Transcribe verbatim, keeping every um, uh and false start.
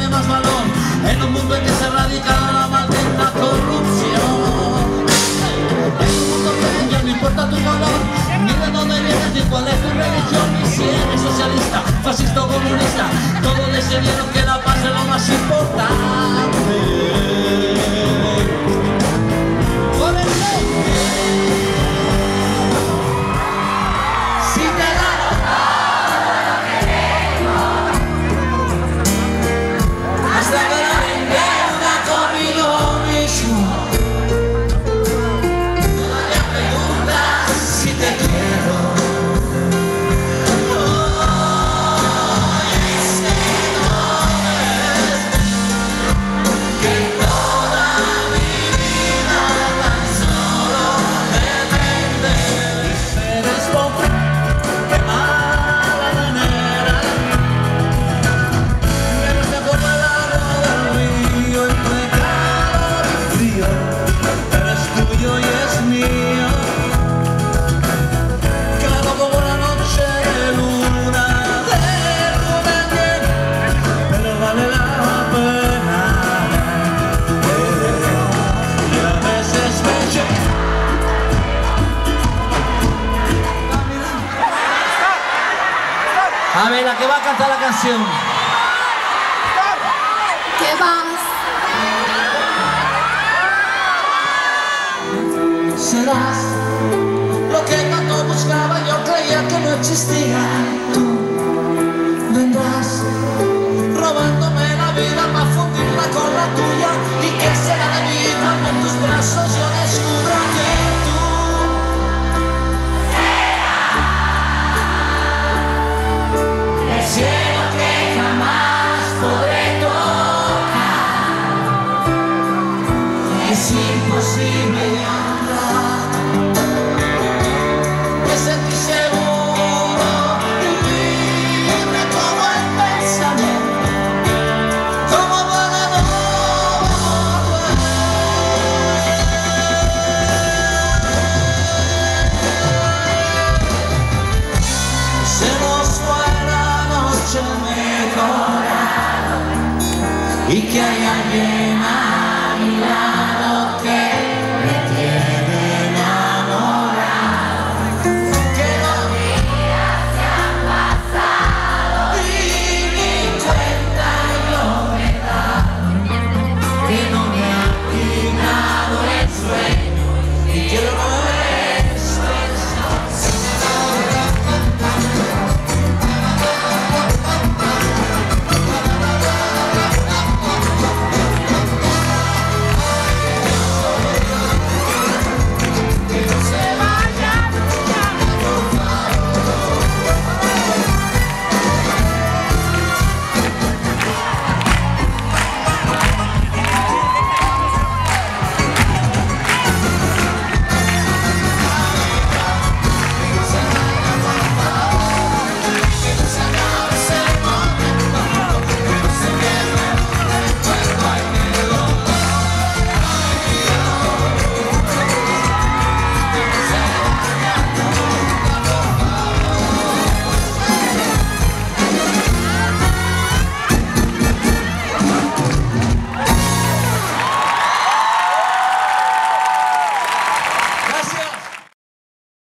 tiene más valor en un mundo en que se radica la maldita corrupción. En un mundo que ya no importa tu color, ni de dónde vienes, ni cuál es tu religión, ni si eres socialista, fascista o comunista. Todos decidieron que la paz es lo más importante. Por eso, si te da hasta que la vendeuda conmigo mismo, todavía preguntas si te quiero. Oh, es que no ves que toda mi vida tan solo depende. Eres pobre, qué mala manera, que no se acuerda el agua del río, entre calor y frío. Eres tuyo y es mío, claro como la noche de luna de luna llena, pero vale la pena. Eh, y a veces me llega. A ver, la que va a cantar la canción. ¿Qué vas? Serás lo que tanto buscaba, yo creía que no existía. Tú vendrás robándome la vida para fundirla con la tuya. ¿Y qué será de mí cuando en tus brazos yo descubra que tú el cielo que jamás podré tocar? Es imposible honrar. Me sentí seguro y libre como el pensamiento, como para no volver. Se nos fue la noche mejor y que hay alguien a mi lado.